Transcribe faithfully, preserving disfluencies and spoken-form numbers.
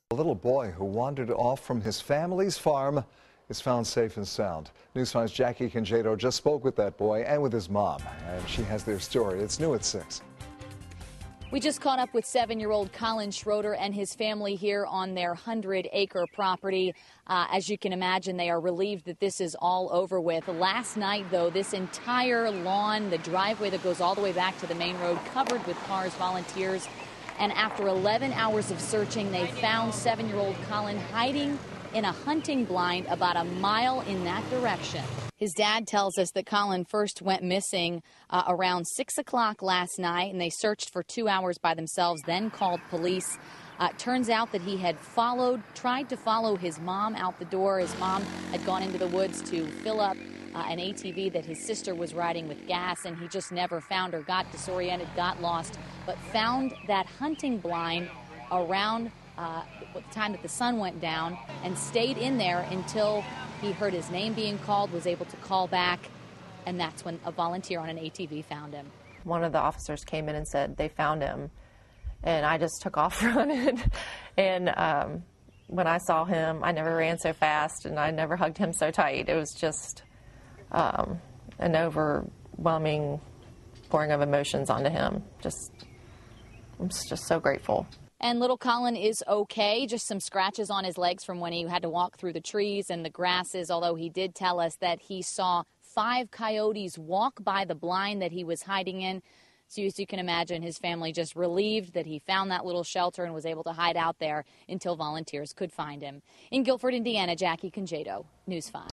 A little boy who wandered off from his family's farm is found safe and sound. News five's Jackie Congedo just spoke with that boy and with his mom, and she has their story. It's new at six. We just caught up with seven-year-old Colin Schroeder and his family here on their hundred-acre property. Uh, as you can imagine, they are relieved that this is all over with. Last night, though, this entire lawn, the driveway that goes all the way back to the main road, covered with cars, volunteers. And after eleven hours of searching, they found seven-year-old Colin hiding in a hunting blind about a mile in that direction. His dad tells us that Colin first went missing uh, around six o'clock last night, and they searched for two hours by themselves, then called police. Uh, turns out that he had followed, tried to follow his mom out the door. His mom had gone into the woods to fill up uh, an A T V that his sister was riding with gas, and he just never found her, got disoriented, got lost, but found that hunting blind around uh, the time that the sun went down and stayed in there until he heard his name being called, was able to call back, and that's when a volunteer on an A T V found him. One of the officers came in and said they found him, and I just took off running. And um, when I saw him, I never ran so fast, and I never hugged him so tight. It was just um, an overwhelming pouring of emotions onto him. Just, I'm just so grateful. And little Colin is okay, just some scratches on his legs from when he had to walk through the trees and the grasses, although he did tell us that he saw five coyotes walk by the blind that he was hiding in. So as you can imagine, his family just relieved that he found that little shelter and was able to hide out there until volunteers could find him. In Guilford, Indiana, Jackie Congedo, News five.